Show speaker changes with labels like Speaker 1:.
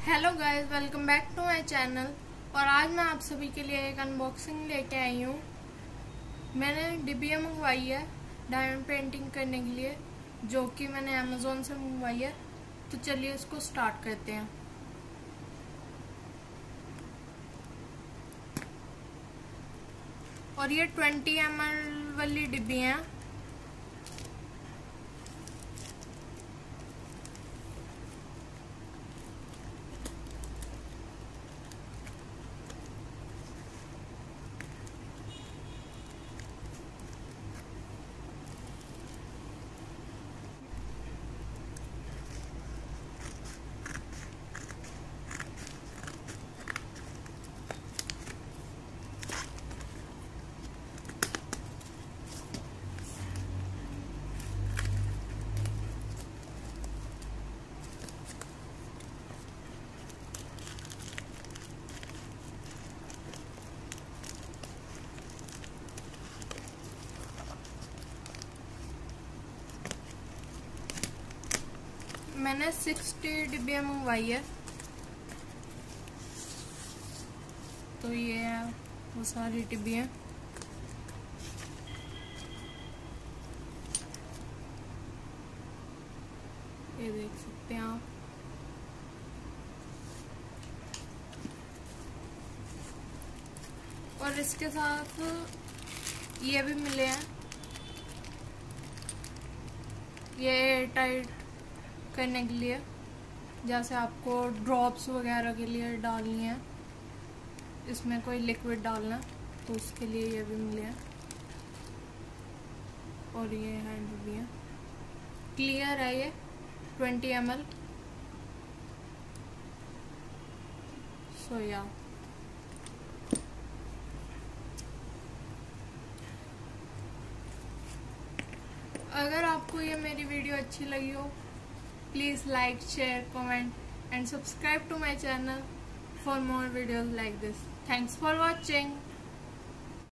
Speaker 1: Hello guys, welcome back to my channel. और आज मैं आप सभी के लिए एक अनबॉक्सिंग लेके आई हूँ। मैंने डिबिया मंगवाई है डायमंड पेंटिंग करने के लिए, जो कि मैंने अमेज़न से मंगवाई है। तो चलिए इसको स्टार्ट करते हैं। और ये 20 ml वाली डिब्बी हैं। मैंने 60 डिब्बियाँ मंगवाई है। तो ये है वो सारी डिब्बियाँ। ये देख सकते हैं आप। और इसके साथ ये भी मिले हैं, ये एयर टाइट करने के लिए, जैसे आपको ड्रॉप्स वगैरह के लिए डालनी है, इसमें कोई लिक्विड डालना, तो उसके लिए ये भी मिले हैं। और ये हैंड भी है, क्लियर है ये 20 ml। सो या अगर आपको ये मेरी वीडियो अच्छी लगी हो, please like, share, comment and subscribe to my channel for more videos like this. Thanks for watching.